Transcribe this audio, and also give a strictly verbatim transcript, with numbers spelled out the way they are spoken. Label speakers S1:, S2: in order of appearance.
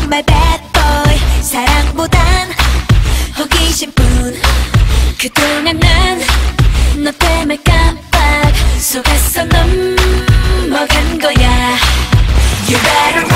S1: 정말 bad boy. 사랑보단 호기심뿐. 그동안 난 너 때문에 깜빡 속았어 넘어간 거야. You better